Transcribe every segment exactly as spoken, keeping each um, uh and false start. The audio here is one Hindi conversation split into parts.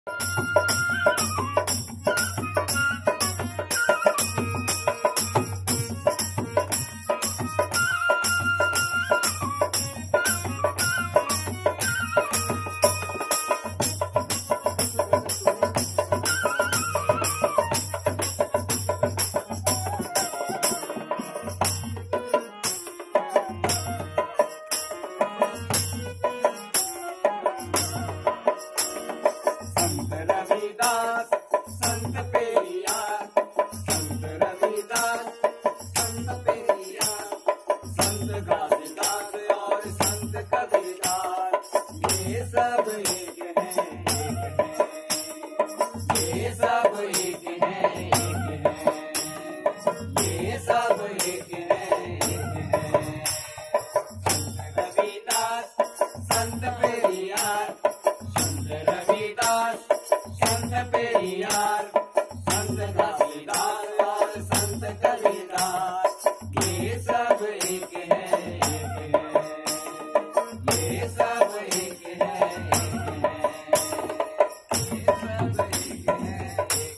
संत रविदास संत पेरियार, संत रविदास संत पेरियार, संत घासीदास और संत कबीरदास, ये सब एक हैं, एक हैं, ये सब एक हैं, एक हैं, ये सब एक हैं, एक हैं। संत रविदास संत पेरियार, संत रविदास संत पेरियार, संत घासीदास और संत कबीरदास, ये सब एक हैं, एक हैं, ये सब एक हैं, एक हैं, ये सब एक हैं, एक हैं।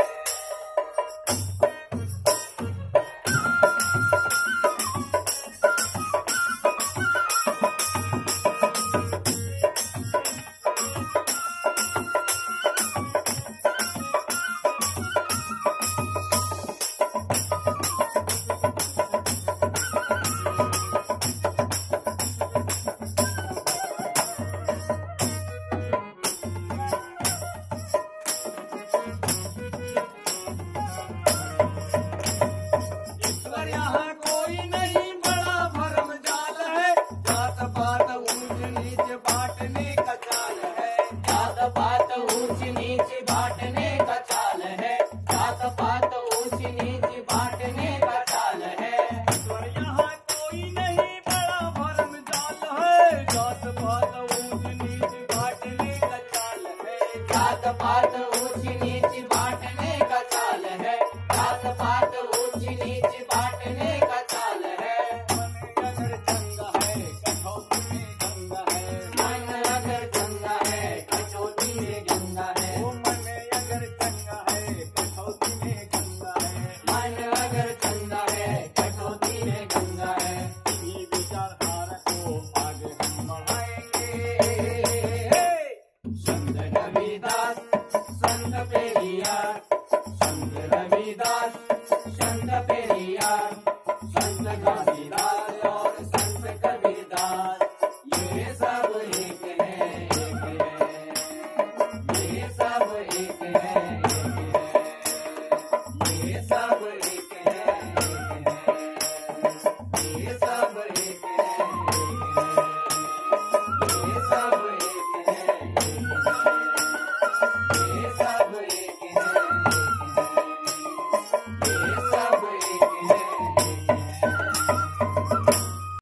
ईश्वर यहाँ कोई नहीं, बड़ा भरम जाल है, जात पात ऊंच नीच बांटने का चाल है, जात पात ऊंच नीच बांटने का चाल है, जात पात ऊंच नीच बांटने का चाल है। ईश्वर यहाँ कोई नहीं, बड़ा भरम जाल है, जात पात ऊंच नीच बांटने का चाल है, जात पात